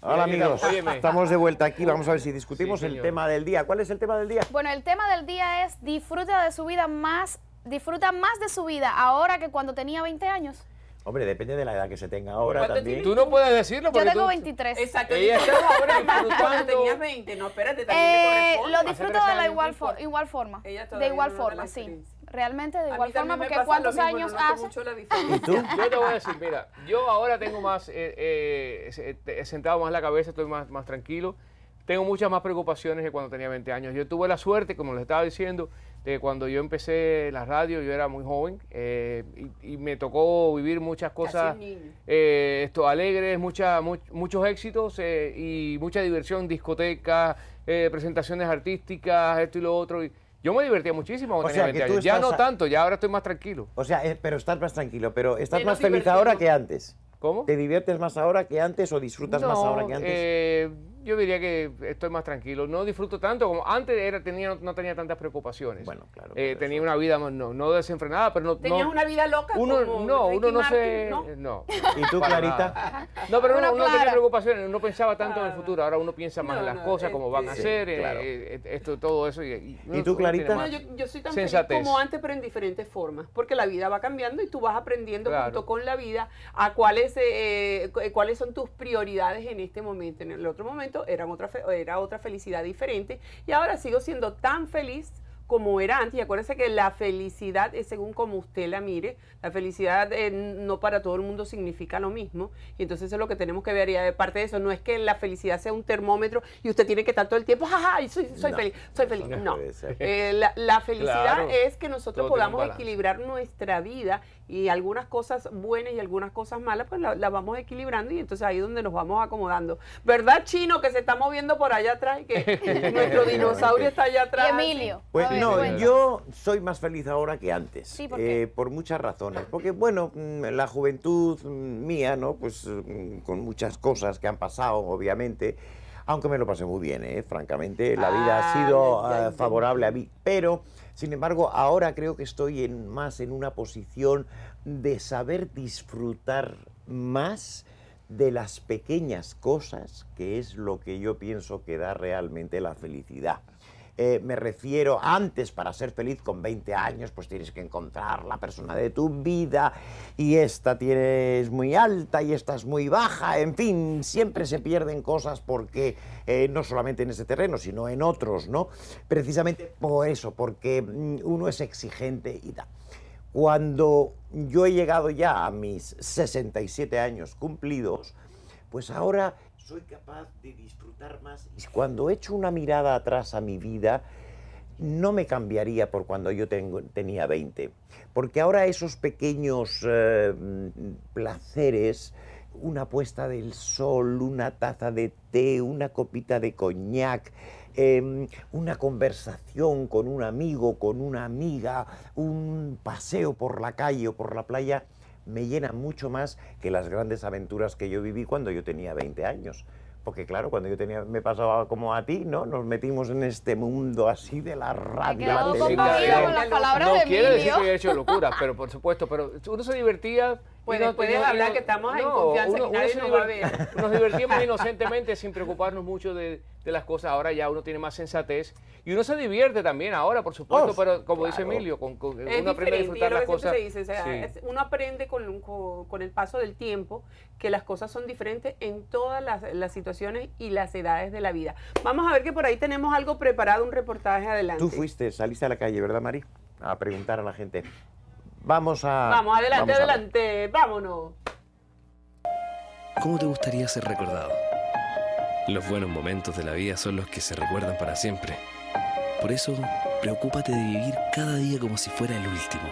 Hola amigos, Óyeme. estamos de vuelta aquí, vamos a ver si discutimos Sí, el señor. tema del día. ¿Cuál es el tema del día? Bueno, el tema del día es disfruta más de su vida ahora que cuando tenía 20 años. Hombre, depende de la edad que se tenga ahora ¿Cuánto también. Tú no puedes decirlo Yo porque tengo tú... 23. Exacto. Ella dices, está ahora cuando disfrutando. tenías 20. No, espérate, también te corresponde. Lo Hace disfruto 3 de la años, igual forma. Ella De todavía igual no nota forma, la sí. diferencia. Realmente de A mí igual forma, también me porque pasa ¿cuántos lo mismo, años no noto hace? mucho la ¿Y diferencia. tú? Yo te voy a decir, mira, yo ahora tengo más, he sentado más la cabeza, estoy más tranquilo. Tengo muchas más preocupaciones que cuando tenía 20 años. Yo tuve la suerte, como les estaba diciendo, de cuando yo empecé la radio, yo era muy joven y me tocó vivir muchas cosas Casi un niño. alegres, muchos éxitos y mucha diversión, discotecas, presentaciones artísticas, esto y lo otro. Y yo me divertía muchísimo cuando O sea, tenía que 20 tú años. Ya estás no tanto, ya ahora estoy más tranquilo. O sea, pero estás más tranquilo, pero ¿estás Menos más feliz divertido. ahora que antes? ¿Cómo? ¿Te diviertes más ahora que antes o disfrutas más ahora que antes? Yo diría que estoy más tranquilo. No disfruto tanto como antes no tenía tantas preocupaciones. Bueno, claro, pero tenía eso- una vida no desenfrenada, pero no... ¿Tenías una vida loca uno como Ricky no se... Martin, No. ¿Y tú, Para Clarita? nada. No, pero Una uno tenía clara. preocupaciones, no pensaba tanto en el futuro. Ahora uno piensa más en las No, cosas, cómo van a sí, ser, claro. esto, todo eso. ¿Y tú, uno tiene Clarita? más No, yo soy tan sensatez. feliz como antes, pero en diferentes formas, porque la vida va cambiando y tú vas aprendiendo Claro. junto con la vida a cuáles son tus prioridades en este momento. En el otro momento era otra felicidad diferente y ahora sigo siendo tan feliz como era antes. Y acuérdense que la felicidad es según como usted la mire. La felicidad no para todo el mundo significa lo mismo. Y entonces eso es lo que tenemos que ver. Y aparte de eso, no es que la felicidad sea un termómetro y usted tiene que estar todo el tiempo, jaja, soy No, feliz, soy feliz. eso no No. puede ser. La felicidad Claro. es que nosotros Todo tiene un podamos balance. equilibrar nuestra vida y algunas cosas buenas y algunas cosas malas, pues la vamos equilibrando y entonces ahí es donde nos vamos acomodando. ¿Verdad, Chino, que se está moviendo por allá atrás y que nuestro dinosaurio está allá Y atrás? Emilio. Pues a ver, no, cuéntanos. yo soy más feliz ahora que antes. Sí, ¿por qué? Por muchas razones. Porque, bueno, la juventud mía, ¿no? Pues con muchas cosas que han pasado, obviamente. Aunque me lo pasé muy bien, francamente. La vida ha sido ya entendí. favorable a mí. Pero, sin embargo, ahora creo que estoy más en una posición de saber disfrutar más de las pequeñas cosas, que es lo que yo pienso que da realmente la felicidad. Me refiero, antes para ser feliz con 20 años, pues tienes que encontrar la persona de tu vida y esta es muy alta y esta es muy baja, en fin, siempre se pierden cosas porque no solamente en ese terreno, sino en otros, ¿no? Precisamente por eso, porque uno es exigente y tal. Cuando yo he llegado ya a mis 67 años cumplidos, pues ahora soy capaz de disfrutar más. Y cuando echo una mirada atrás a mi vida, no me cambiaría por cuando yo tenía 20. Porque ahora esos pequeños placeres, una puesta del sol, una taza de té, una copita de coñac, una conversación con un amigo, con una amiga, un paseo por la calle o por la playa, me llena mucho más que las grandes aventuras que yo viví cuando yo tenía 20 años. Porque claro, cuando me pasaba como a ti, ¿no? Nos metimos en este mundo así de la radio, Me he quedado la conmovido televisión. con las palabras no de quiere decir Emilio. que haya hecho locuras, pero por supuesto, pero uno se divertía. Puedes hablar que estamos en confianza, que nadie nos va a ver. Nos divertíamos inocentemente sin preocuparnos mucho de las cosas. Ahora ya uno tiene más sensatez y uno se divierte también ahora, por supuesto, Oh, pero como dice claro. Emilio, Es uno aprende a diferente, y disfrutar es lo las que siempre cosas. se dice, o sea, Sí. uno aprende con el paso del tiempo que las cosas son diferentes en todas las situaciones y las edades de la vida. Vamos a ver que por ahí tenemos algo preparado, un reportaje adelante. Tú saliste a la calle, ¿verdad, Mari? A preguntar a la gente. Vamos, adelante, adelante, vámonos. ¿Cómo te gustaría ser recordado? Los buenos momentos de la vida son los que se recuerdan para siempre. Por eso, preocúpate de vivir cada día como si fuera el último.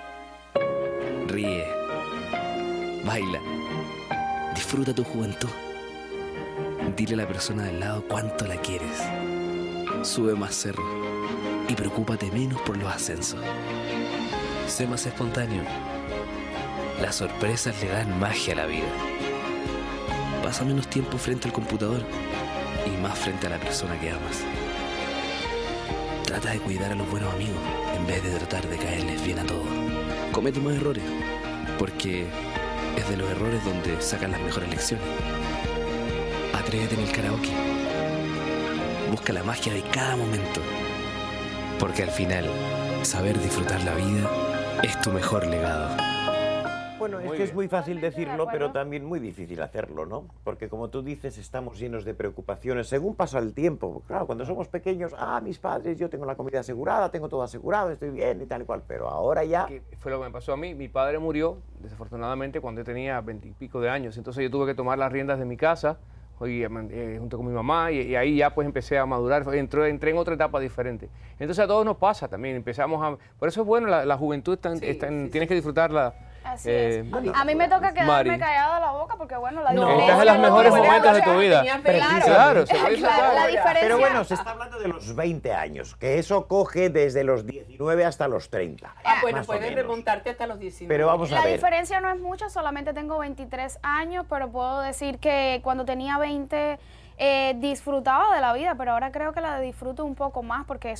Ríe, baila, disfruta tu juventud. Dile a la persona del lado cuánto la quieres. Sube más cerros y preocúpate menos por los ascensos. Sé más espontáneo. Las sorpresas le dan magia a la vida. Pasa menos tiempo frente al computador y más frente a la persona que amas. Trata de cuidar a los buenos amigos en vez de tratar de caerles bien a todos. Comete más errores, porque es de los errores donde sacan las mejores lecciones. atrévete en el karaoke. Busca la magia de cada momento. Porque al final, saber disfrutar la vida es tu mejor legado. Bueno, es Muy que es bien. muy fácil Totalmente de decirlo, pero acuerdo. también muy difícil hacerlo, ¿no? Porque como tú dices, estamos llenos de preocupaciones según pasa el tiempo. Claro, cuando somos pequeños, mis padres, yo tengo la comida asegurada, tengo todo asegurado, estoy bien y tal y cual. Pero ahora ya... Que fue lo que me pasó a mí. Mi padre murió, desafortunadamente, cuando yo tenía 20 y pico de años. Entonces yo tuve que tomar las riendas de mi casa junto con mi mamá y ahí ya pues empecé a madurar. Entré en otra etapa diferente. Entonces a todos nos pasa también. Por eso es bueno, la juventud tienes que disfrutarla. Así es. bueno, A mí me toca quedarme Mari. callada la boca porque, bueno, la No, diferencia... estás en los mejores no- momentos de tu vida. Claro, se puede Claro, la disfrutar. diferencia... Pero bueno, se está hablando de los 20 años, que eso coge desde los 19 hasta los 30. Bueno, más o puedes menos. remontarte hasta los 19. Pero vamos a La ver. diferencia no es mucho, solamente tengo 23 años, pero puedo decir que cuando tenía 20 disfrutaba de la vida, pero ahora creo que la disfruto un poco más porque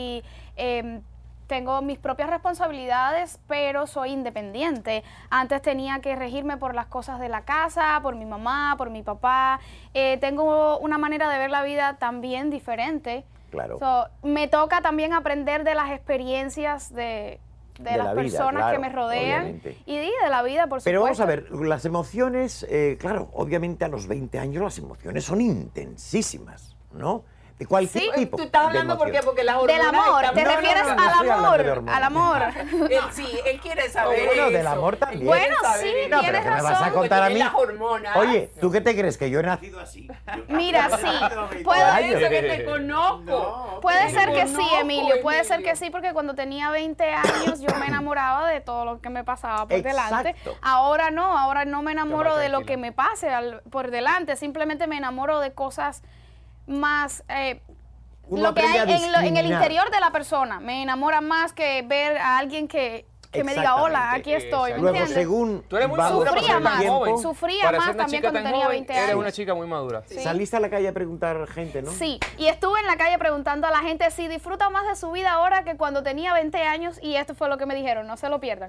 tengo mis propias responsabilidades, pero soy independiente. Antes tenía que regirme por las cosas de la casa, por mi mamá, por mi papá. Tengo una manera de ver la vida también diferente. Claro. Me toca también aprender de las experiencias de De las la vida, personas claro, que me rodean obviamente. y de la vida, por supuesto. Pero vamos a ver, las emociones, claro, obviamente a los 20 años las emociones son intensísimas, ¿no? De cualquier Sí. tipo. Tú estás de hablando ¿por qué? emoción. Porque las hormonas Del amor, están- ¿te No, no, refieres no, no al estoy hablando amor? de hormonas. Al amor. Él quiere saber Bueno, del eso. amor también. Él quiere Bueno, saber sí, eso. No, pero tienes ¿qué me vas a razón. contar a mí? Las hormonas. Oye, ¿tú qué te crees? ¿Que yo he nacido así? Mira, sí, Por puede, eso que te conozco. puede ser que sí, conozco, Emilio, puede ser Emilio. que sí, porque cuando tenía 20 años yo me enamoraba de todo lo que me pasaba por delante. Exacto. Ahora no me enamoro más de lo tranquila. que me pase por delante, simplemente me enamoro de cosas más... Uno lo que aprende hay a en el discriminar. interior de la persona. Me enamora más que ver a alguien que me diga, hola, aquí estoy, ¿me Luego, entiendes? según Tú eres muy va madura para Sufría ser tan más, joven. sufría Para más ser una también chica cuando tan tenía joven, 20 Eres años. una chica muy madura. saliste a la calle a preguntar gente, ¿no? Sí, y estuve en la calle preguntando a la gente si disfruta más de su vida ahora que cuando tenía 20 años y esto fue lo que me dijeron, no se lo pierdan.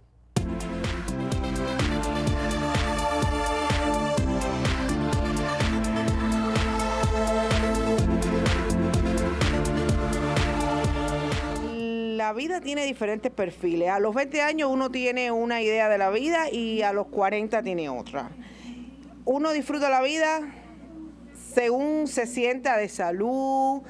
La vida tiene diferentes perfiles. A los 20 años uno tiene una idea de la vida y a los 40 tiene otra. Uno disfruta la vida según se sienta de salud,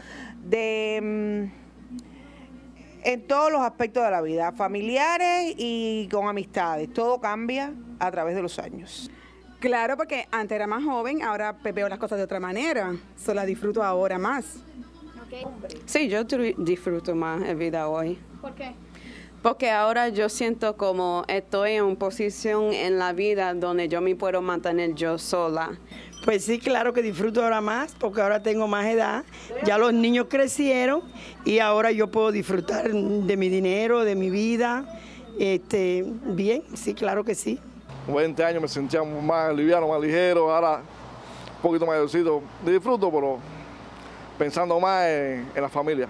en todos los aspectos de la vida, familiares y con amistades. Todo cambia a través de los años. Claro, porque antes era más joven, ahora veo las cosas de otra manera. So la disfruto ahora más. Sí, yo disfruto más la vida hoy. ¿Por qué? Porque ahora yo siento como estoy en una posición en la vida donde yo me puedo mantener yo sola. Pues sí, claro que disfruto ahora más, porque ahora tengo más edad, ya los niños crecieron y ahora yo puedo disfrutar de mi dinero, de mi vida. Bien, sí, claro que sí. 20 años me sentía más liviano, más ligero, ahora un poquito mayorcito. Disfruto, pero pensando más en la familia.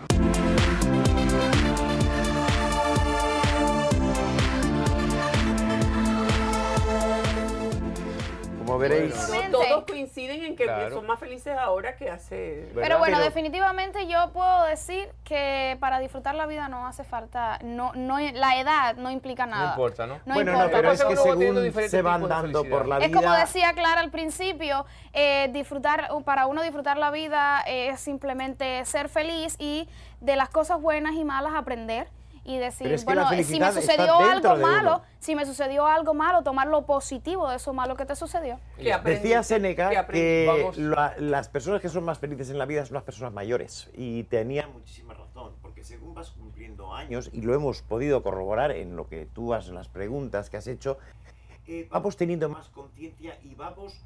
Como veréis, No todos coinciden en que Claro. son más felices ahora que hace... Pero bueno, Pero- definitivamente yo puedo decir que para disfrutar la vida no hace falta, la edad no implica nada. No importa, ¿no? No bueno, importa. no, pero es que Uno va teniendo según diferentes se van tipos de dando felicidad. por la Es vida... como decía Clara al principio, para uno disfrutar la vida es simplemente ser feliz y de las cosas buenas y malas aprender y decir, Pero es que bueno, la si me felicidad está sucedió dentro algo de uno. malo, tomar lo positivo de eso malo que te sucedió. ¿Qué aprendiste? Decía Séneca ¿Qué aprendiste? que las personas que son más felices en la vida son las personas mayores y tenía muchísima razón, porque según vas cumpliendo años, y lo hemos podido corroborar en lo que tú has, en las preguntas que has hecho, vamos teniendo más conciencia y vamos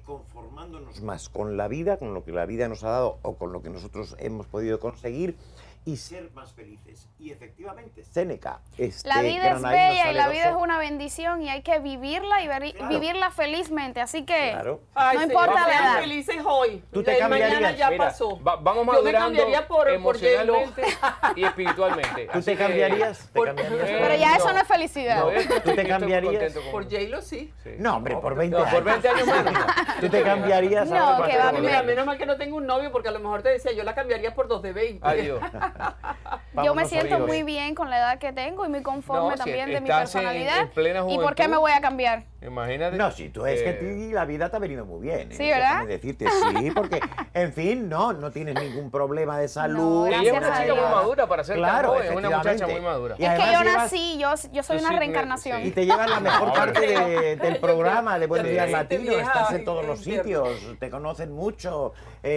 conformándonos más con la vida, con lo que la vida nos ha dado o con lo que nosotros hemos podido conseguir, y ser más felices. Y efectivamente, Séneca, la vida es granadino bella y la vida es saleroso, una bendición y hay que vivirla y vivirla felizmente. Así que Claro. no importa la edad. felices hoy. ¿Tú te El mañana cambiarías? ya Mira, pasó. vamos Yo me madurando cambiaría por J-Lo. emocionalmente y espiritualmente. ¿Tú Así te que- cambiarías? Por- Pero ya eso no es felicidad. No, yo estoy- ¿Tú te yo estoy muy cambiarías? contento con- Por J-Lo sí. Sí. No, hombre, por 20 No, años. por 20 años menos. ¿Tú te cambiarías? No, ahora que para va, todo? Mira, menos mal que no tengo un novio porque a lo mejor te decía, yo la cambiaría por 2 de 20. Adiós. Yo me Vámonos, siento amigos. muy bien con la edad que tengo y muy conforme No, si también de mi estás en personalidad. plena ¿Y por qué me juventud. voy a cambiar? Imagínate. No, sí, tú es que a eh, ti la vida te ha venido muy bien. Sí, ¿verdad? Déjame decirte, sí, porque, en fin, no tienes ningún problema de salud. No, Ella es gracias una a chica muy Dios. madura para ser tan joven, es una muchacha muy madura. Y Es que además yo llevas- nací, yo soy Tú una sí, reencarnación. sí. Y te llevas la mejor No, parte hombre. del programa de Buenos Sí, Días sí, Latinos. vieja, Estás en ay, todos los entiendo. sitios, te conocen mucho,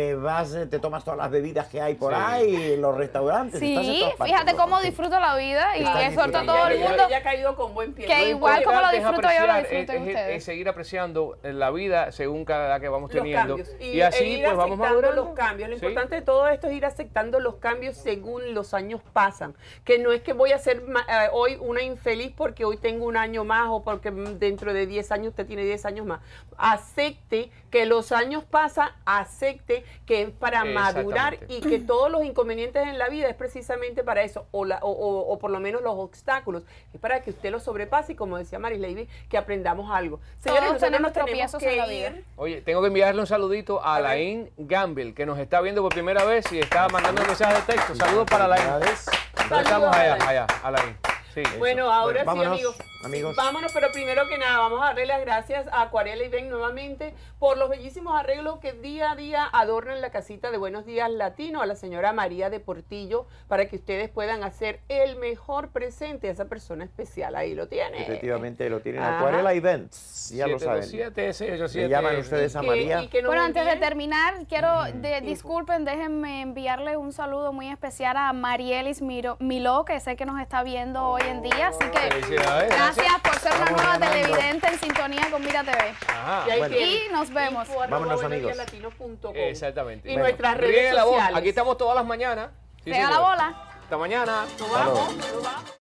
te tomas todas las bebidas que hay por Sí. ahí, los restaurantes. estás en Sí, todas partes, fíjate lo cómo conozco. disfruto la vida y Estás exhorto a disfrutando. todo el Ella- mundo ella ha caído con buen pie. que No igual importa. como lo Es disfruto yo, lo apreciar, disfruten ustedes. es seguir apreciando la vida según cada edad que vamos Los teniendo. cambios. Y así ir pues vamos aceptando madurando. los cambios. Lo Sí. importante de todo esto es ir aceptando los cambios según los años pasan. Que no es que voy a ser hoy una infeliz porque hoy tengo un año más o porque dentro de 10 años usted tiene 10 años más. Acepte que los años pasan, acepte que es para madurar Exactamente. y que todos los inconvenientes en la vida es precisamente para eso, o por lo menos los obstáculos, es para que usted los sobrepase y como decía Maris Lady, que aprendamos algo. Señores, Todos nosotros tenemos nos tenemos tropiezos que en la vida. ir. Oye, tengo que enviarle un saludito a A ver. Alain Gamble, que nos está viendo por primera vez y está mandando mensajes de texto. Saludos para Alain. Felicidades. ¿Dónde estamos? Allá, Alain. Sí. Bueno, ahora sí, vámonos, amigos. Vámonos, pero primero que nada, vamos a darle las gracias a Acuarela y Ben nuevamente por los bellísimos arreglos que día a día adornan la casita de Buenos Días Latino, a la señora María de Portillo, para que ustedes puedan hacer el mejor presente a esa persona especial. Ahí lo tienen. Efectivamente, lo tienen. Ajá. Acuarela Events, ya lo saben. 727-687. Le llaman ustedes a María. Bueno, antes de terminar, quiero, disculpen, déjenme enviarle un saludo muy especial a Marielis Miló, que sé que nos está viendo hoy en día, así que Felicidades, gracias por ser una Vamos nueva ganando. televidente en sintonía con Mira TV. Ajá. Y ahí Bueno. tienen. Y nos vemos. Vámonos, amigos. info@buenosdiaslatino.com. Exactamente. Y Bueno, nuestras Riegue redes la voz. sociales. Aquí estamos todas las mañanas. Sí, Pega la señor. bola. Hasta mañana. Nos vamos.